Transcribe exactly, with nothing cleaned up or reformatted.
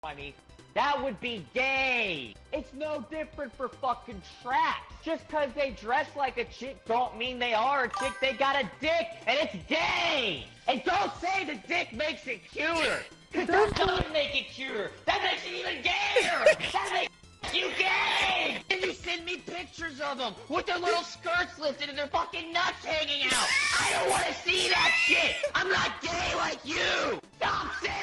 funny. That would be gay. It's no different for fucking trash. Just cause they dress like a chick don't mean they are a chick. They got a dick and it's gay. And don't say the dick makes it cuter. Cause that doesn't make it cuter. That makes it even gayer. That makes you gay. And you send me pictures of them with their little skirts lifted and their fucking nuts hanging out. I don't want to see that shit. I'm not gay like you. Stop saying